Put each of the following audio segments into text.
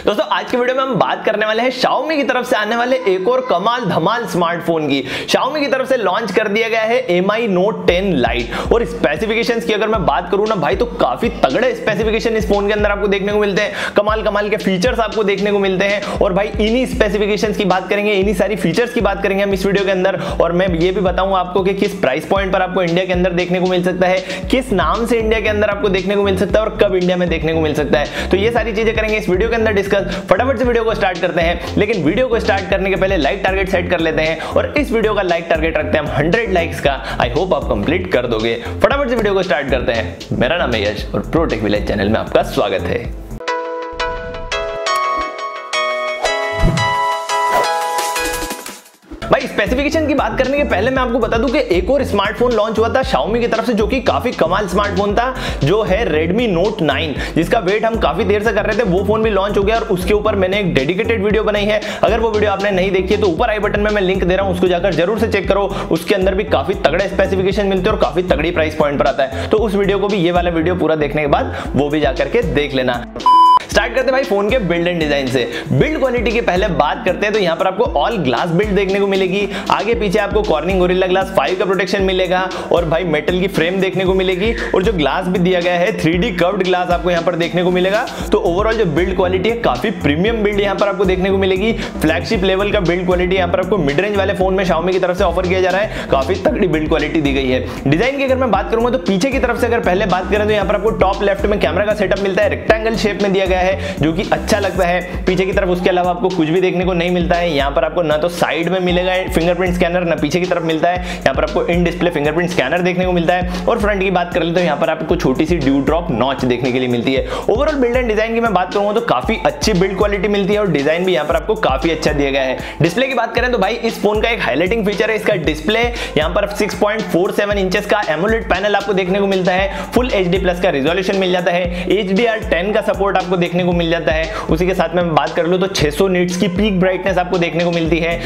दोस्तों आज की वीडियो में हम बात करने वाले हैं Xiaomi की तरफ से आने वाले एक और कमाल धमाल स्मार्टफोन की। Xiaomi की तरफ से लॉन्च कर दिया गया है Mi Note 10 Lite और स्पेसिफिकेशंस की अगर मैं बात करूं ना भाई तो काफी तगड़े स्पेसिफिकेशन इस फोन के अंदर आपको देखने को मिलते हैं। कमाल के फीचर्स आपको देखने को मिलते हैं और भाई इन्हीं स्पेसिफिकेशंस की बात करेंगे, इन्हीं सारी फीचर्स की बात करेंगे हम इस वीडियो के अंदर। और मैं ये भी बताऊंगा आपको कि किस प्राइस पॉइंट पर आपको इंडिया के अंदर देखने को मिल सकता है, किस नाम से इंडिया के अंदर आपको देखने को मिल सकता है और कब इंडिया में देखने को मिल सकता है। तो ये सारी चीजें करेंगे इस वीडियो के अंदर डिस्कस। फटाफट से वीडियो को स्टार्ट करते हैं, लेकिन वीडियो को स्टार्ट करने के पहले लाइक टारगेट सेट कर लेते हैं और इस वीडियो का लाइक टारगेट रखते हैं हम 100 लाइक्स का। आई होप आप कंप्लीट कर दोगे। फटाफट से वीडियो को स्टार्ट करते हैं। मेरा नाम है यश और प्रो टेक विलेज चैनल में आपका स्वागत है। भाई स्पेसिफिकेशन की बात करने के पहले मैं आपको बता दूं कि एक और स्मार्टफोन लॉन्च हुआ था Xiaomi की तरफ से जो कि काफी कमाल स्मार्टफोन था, जो है Redmi Note 9, जिसका वेट हम काफी देर से कर रहे थे। वो फोन भी लॉन्च हो गया और उसके ऊपर मैंने एक डेडिकेटेड वीडियो बनाई है। अगर वो वीडियो आपने नहीं देखी है तो ऊपर आई बटन में मैं लिंक दे रहा हूं, उसको जाकर जरूर से चेक करो। उसके अंदर भी काफी तगड़े स्पेसिफिकेशन मिलते हैं और काफी तगड़ी प्राइस पॉइंट पर आता है। तो उस वीडियो को भी, ये वाला वीडियो पूरा देखने के बाद वो भी जाकर के देख लेना। स्टार्ट करते हैं भाई फोन के बिल्ड एंड डिजाइन से। बिल्ड क्वालिटी की पहले बात करते हैं तो यहाँ पर आपको ऑल ग्लास बिल्ड देखने को मिलेगी। आगे पीछे आपको कॉर्निंग गोरिल्ला ग्लास 5 का प्रोटेक्शन मिलेगा और भाई मेटल की फ्रेम देखने को मिलेगी और जो ग्लास भी दिया गया है 3D कर्व्ड ग्लास आपको यहाँ पर देखने को मिलेगा। तो ओवरऑल जो बिल्ड क्वालिटी है काफी प्रीमियम बिल्ड यहाँ पर आपको देखने को मिलेगी। फ्लैगशिप लेवल का बिल्ड क्वालिटी यहाँ पर आपको मिड रेंज वाले फोन में Xiaomi की तरफ से ऑफर किया जा रहा है। काफी तगड़ी बिल्ड क्वालिटी दी गई है। डिजाइन की अगर मैं बात करूंगा तो पीछे की तरफ से अगर पहले बात करें तो यहाँ पर आपको टॉप लेफ्ट में कैमरा का सेटअप मिलता है, रेक्टेंगल शेप में दिया गया है जो कि अच्छा लगता है। पीछे की तरफ उसके अलावा आपको कुछ भी देखने को नहीं मिलता है। यहाँ पर आपको ना तो साइड में मिलेगा फिंगरप्रिंट स्कैनर, ना पीछे की तरफ मिलता है। यहाँ पर आपको इन डिस्प्ले फिंगरप्रिंट स्कैनर देखने को मिलता है और फ्रंट की बात कर ले तो यहाँ पर आपको छोटी सी ड्यू ड्रॉप नॉच देखने के लिए मिलती है। ओवरऑल बिल्ड एंड डिजाइन की मैं बात करूंगा तो काफी अच्छी बिल्ड क्वालिटी मिलती है और डिजाइन भी यहाँ पर आपको काफी अच्छा दिया गया है। डिस्प्ले की बात करें तो भाई इस फोन का एक हाईलाइटिंग फीचर है इसका डिस्प्ले। यहाँ पर 6.47 इंचेस का एमोलेड पैनल आपको देखने को मिलता है। फुल HD+ का रिजोल्यूशन मिल जाता है। HDR10 का सपोर्ट आपको देखने को मिल जाता है। उसी के साथ में बात कर लो तो 600 निट्स की पीक ब्राइटनेस आपको देखने को मिलती है।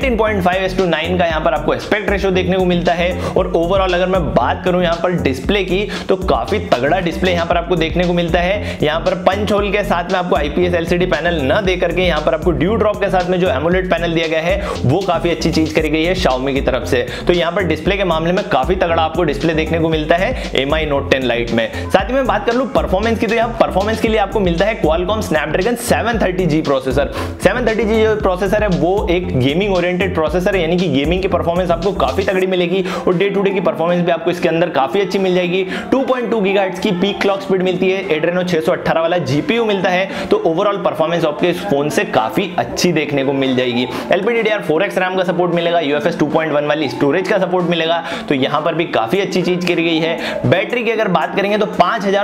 19.5:9 का यहाँ पर आपको एस्पेक्ट रेशियो देखने को मिलता है। और ओवरऑल अगर मैं बात करूं यहाँ पर डिस्प्ले की तो काफी तगड़ा डिस्प्ले यहाँ पर आपको देखने को मिलता है। यहाँ पर पंच होल के साथ में आपको IPS LCD पैनल न दे करके यहाँ पर आपको ड्यू ड्रॉप के साथ में जो एमोलेड पैनल दिया गया है वो काफी अच्छी चीज करी गई है Xiaomi की तरफ से। तो यहाँ पर डिस्प्ले के मामले में काफी तगड़ा आपको डिस्प्ले देखने को मिलता है Mi Note 10 Lite में। साथ ही में बात कर लूं परफॉर्मेंस की तो यहाँ परफॉर्मेंस के लिए आपको मिलता है Qualcomm Snapdragon 730G processor. 730G जो प्रोसेसर है वो एक गेमिंग ओरिएंटेड प्रोसेसर है, यानी कि गेमिंग की परफॉर्मेंस आपको काफी तगड़ी मिलेगी और डे टू डे की परफॉर्मेंस भी आपको इसके अंदर काफी अच्छी मिल जाएगी। 2.2 गीगाहर्ट्ज की पीक क्लॉक स्पीड मिलती है। Adreno 618 वाला GPU मिलता है। तो ओवरऑल परफॉर्मेंस आपके इस फोन से काफी अच्छी देखने को मिल जाएगी। LPDDR4X रैम का सपोर्ट मिलेगा। UFS 2.1 वाली स्टोरेज का सपोर्ट मिलेगा। तो यहाँ पर भी काफी अच्छी चीज करी गई है। बैटरी की अगर बात करेंगे तो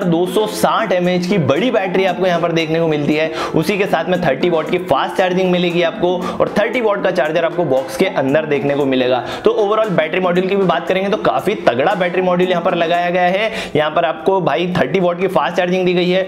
5260 mAh की बड़ी बैटरी आपको यहाँ पर देखने को मिलती है। उसी के साथ में 30 वॉट की फास्ट चार्जिंग मिलेगी आपको और 30 वॉट का चार्जर आपको बॉक्स के अंदर देखने को मिलेगा। तो ओवरऑल बैटरी मॉड्यूल की भी बात करेंगे तो काफी तगड़ा बैटरी मॉड्यूल यहाँ पर लगाया गया है। यहाँ पर आपको भाई 30 वॉट की फास्ट चार्जिंग दी गई है।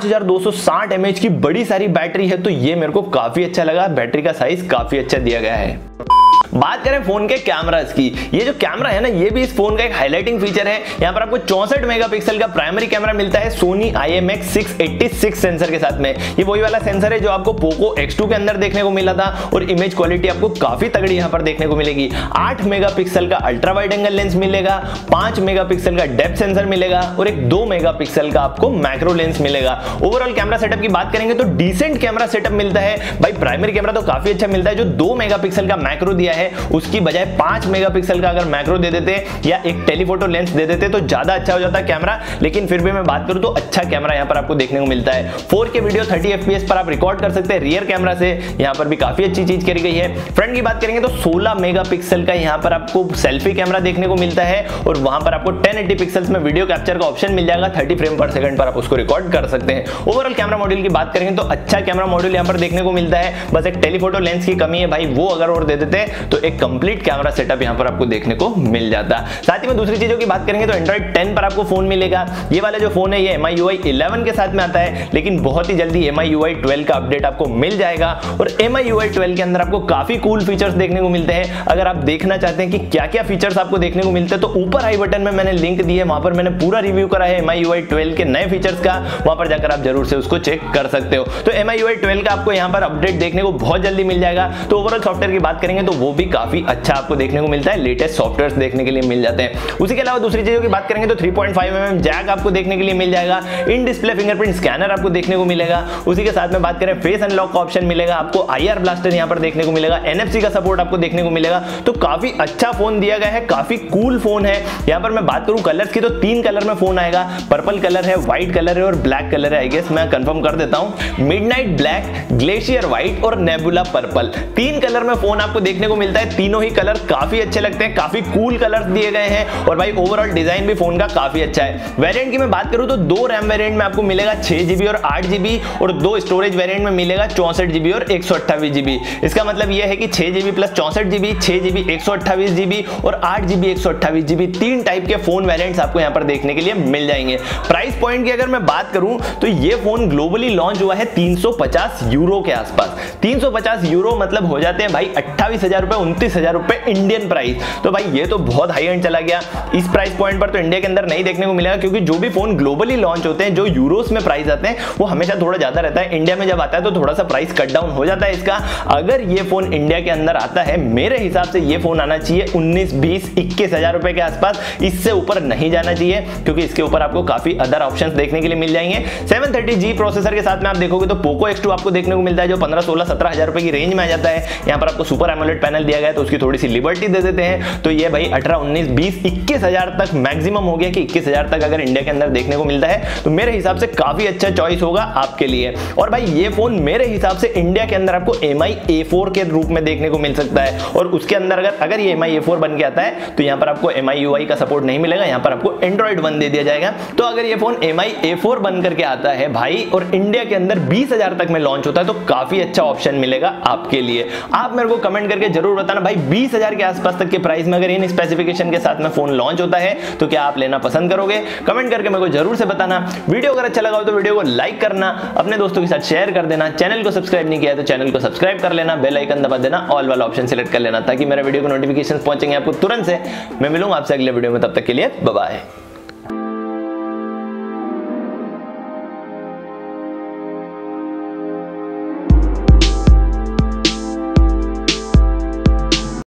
5260 mAh की बड़ी सारी बैटरी है। तो ये मेरे को काफी अच्छा लगा। बैटरी का साइज काफी अच्छा दिया गया है। बात करें फोन के कैमरास की, ये जो कैमरा है ना ये भी इस फोन का एक हाईलाइटिंग फीचर है। यहाँ पर आपको 64 मेगापिक्सल का प्राइमरी कैमरा मिलता है Sony IMX686 सेंसर के साथ में। ये वही वाला सेंसर है जो आपको Poco X2 के अंदर देखने को मिला था और इमेज क्वालिटी आपको काफी तगड़ी यहाँ पर देखने को मिलेगी। 8 मेगापिक्सल का अल्ट्रा वाइड एंगल लेंस मिलेगा, 5 मेगापिक्सल का डेप्थ सेंसर मिलेगा और एक 2 मेगापिक्सल का आपको मैक्रो लेंस मिलेगा। ओवरऑल कैमरा सेटअप की बात करेंगे तो डिसेंट कैमरा सेटअप मिलता है। भाई प्राइमरी कैमरा तो काफी अच्छा मिलता है। जो 2 मेगापिक्सल का मैक्रो दिया है उसकी बजाय 5 मेगापिक्सल का अगर मैक्रो दे देते या एक टेलीफोटो लेंस दे देते तो ज्यादा अच्छा हो जाता कैमरा। लेकिन फिर भी मैं बात करूं तो अच्छा कैमरा यहां पर आपको देखने को मिलता है। 4K वीडियो 30 FPS पर आप रिकॉर्ड कर सकते हैं रियर कैमरा से। यहां पर भी काफी अच्छी चीज करी गई है। फ्रंट की बात करेंगे तो 16 मेगापिक्सल का यहां पर आपको सेल्फी कैमरा देखने को मिलता है और वहां पर आपको 1080 पिक्सल्स में वीडियो कैप्चर का ऑप्शन मिल जाएगा। 30 फ्रेम पर सेकंड पर आप उसको रिकॉर्ड कर सकते हैं। ओवरऑल कैमरा मॉड्यूल की बात करेंगे तो अच्छा कैमरा मॉड्यूल यहां पर देखने को मिलता है। बस एक टेलीफोटो लेंस की कमी है भाई, वो अगर और दे देते तो एक कंप्लीट कैमरा सेटअप यहाँ पर आपको देखने को मिल जाता है। साथ ही में दूसरी चीजों की बात करेंगे तो Android 10 पर आपको फोन मिलेगा। ये वाला जो फोन है ये MIUI 11 के साथ में आता है, लेकिन बहुत ही जल्दी MIUI 12 का अपडेट आपको मिल जाएगा। और MIUI 12 के अंदर आपको काफी कूल फीचर्स देखने को मिलते हैं। अगर आप देखना चाहते हैं कि क्या क्या फीचर्स आपको देखने को मिलते हैं तो ऊपर आई बटन में मैंने लिंक दी है, वहां पर मैंने पूरा रिव्यू करा है MIUI 12 के नए फीचर्स का, वहां पर जाकर आप जरूर से उसको चेक कर सकते हो। तो MIUI 12 का आपको यहाँ पर अपडेट देखने को बहुत जल्दी मिल जाएगा। तो ओवरऑल सॉफ्टवेयर की बात करेंगे तो वो भी काफी अच्छा आपको देखने को मिलता है, लेटेस्ट सॉफ्टवेयर देखने के लिए मिल जाते हैं। उसी के अलावा दूसरी चीजों की बात करेंगे तो 3.5mm जैक आपको देखने के लिए मिल जाएगा, इन डिस्प्ले फिंगरप्रिंट स्कैनर आपको देखने को मिलेगा। उसी के साथ में बात करें फेस अनलॉक का ऑप्शन मिलेगा आपको, IR ब्लास्टर यहाँ पर देखने को मिलेगा, NFC का सपोर्ट आपको देखने को मिलेगा। तो काफी अच्छा फोन दिया गया है, काफी कूल फोन है। यहाँ पर मैं बात करूं कलर्स की तो 3 कलर में फोन आएगा, पर्पल कलर है, व्हाइट कलर है और ब्लैक कलर है। आई गेस मैं कंफर्म कर देता हूं, मिडनाइट ब्लैक, ग्लेशियर व्हाइट और नेबुला पर्पल, 3 कलर में फोन आपको देखने को मिलता है। तीनों ही कलर काफी अच्छे लगते हैं, काफी कूल कलर्स दिए गए हैं और भाई ओवरऑल डिजाइन भी फोन का काफी अच्छा है। वेरिएंट की मैं बात करूं तो 2 रैम वेरिएंट में आपको मिलेगा 6GB और 8GB, और 2 स्टोरेज वेरिएंट में मिलेगा 64GB और 128GB। इसका मतलब यह है कि 6GB plus 64GB, 6GB 128GB और 8GB 128GB, 3 टाइप के फोन वेरिएंट्स आपको यहां पर देखने के लिए मिल जाएंगे। प्राइस पॉइंट की अगर मैं बात करूं तो ये फोन ग्लोबली लॉन्च हुआ है 350 यूरो के आसपास। 350 यूरो मतलब हो जाते हैं भाई 28,000 रुपए, 29,000 रुपए इंडियन प्राइस। तो भाई ये तो बहुत हाई एंड चला गया। इस प्राइस पॉइंट पर तो इंडिया के अंदर नहीं देखने को मिलेगा, क्योंकि जो भी फोन ग्लोबली लॉन्च होते हैं, जो यूरोस में प्राइस आते हैं, वो हमेशा थोड़ा ज्यादा रहता है। इंडिया में जब आता है तो थोड़ा सा प्राइस कट डाउन हो जाता है इसका। अगर ये फोन इंडिया के अंदर आता है, मेरे हिसाब से ये फोन आना चाहिए 19, 20, 21,000 रुपए के आसपास, इससे ऊपर नहीं जाना चाहिए, क्योंकि इसके ऊपर आपको काफी अदर ऑप्शंस देखने के लिए मिल जाएंगे। 730G प्रोसेसर के साथ में आप देखोगे तो पोको X2 आपको देखने को मिलता है, जो 15, 16, 17,000 रुपए की रेंज में आ जाता है। यहाँ पर आपको सुपर एमोलेड पैनल दिया गया है, तो उसकी थोड़ी सी लिबर्टी दे देते हैं। तो ये भाई 18, 19, 20, 21,000 तक मैक्सिमम हो गया कि 21,000 तक अगर इंडिया के अंदर देखने को मिलता है तो मेरे हिसाब से काफी अच्छा चॉइस होगा आपके लिए। और भाई ये फोन मेरे हिसाब से इंडिया के अंदर आपको MI A4 के रूप में देखने को मिल सकता है, और उसके अंदर अगर ये MI A4 बन के आता है तो यहाँ पर आपको MIUI का सपोर्ट नहीं मिलेगा, यहाँ पर आपको Android 1 दे दिया जाएगा। तो अगर ये फोन MI A4 बन करके आता है भाई और इंडिया के अंदर 20,000 तक में लॉन्च होता है तो काफी अच्छा ऑप्शन मिलेगा आपके लिए। आप मेरे को कमेंट करके जरूर बताना भाई 20,000 के आसपास तक के प्राइस में अगर इन स्पेसिफिकेशन के साथ में फोन लॉन्च होता है तो क्या आप लेना पसंद करोगे? कमेंट करके मेरे को जरूर से बताना। वीडियो अगर अच्छा लगा हो तो वीडियो को लाइक करना, अपने दोस्तों के साथ शेयर कर देना, चैनल को सब्सक्राइब नहीं किया तो चैनल को सब्सक्राइब कर लेना, बेल आइकन दबा देना, ऑल वाला ऑप्शन सिलेक्ट कर लेना, ताकि मेरा वीडियो को नोटिफिकेशन पहुंचेंगे आपको तुरंत से। मैं मिलूंगा आपसे अगले वीडियो में, तब तक के लिए बाय बाय।